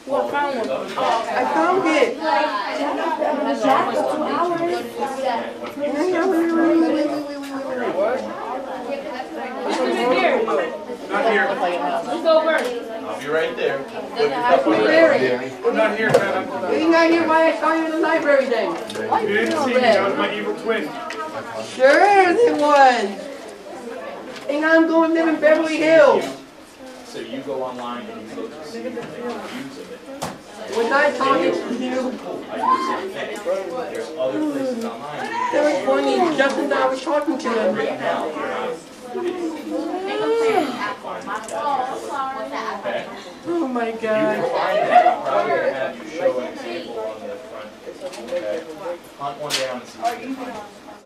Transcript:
Well, I found one. I found it. Not here. Let's go first. I'll be right there. I'm not here, man. You're not here why I saw you in the library then. You didn't see me. I was my evil twin. Sure, it was. And now I'm going to live in Beverly Hills. So you go online and you look to see the reviews of it. Was I talking to you? I do the same thing. There's other places online. There was one just as I was talking to him. Right now, you're not. Oh my You God. can find that. I'm probably going to have you show an example on the front. Okay. Hunt one down and see what you find.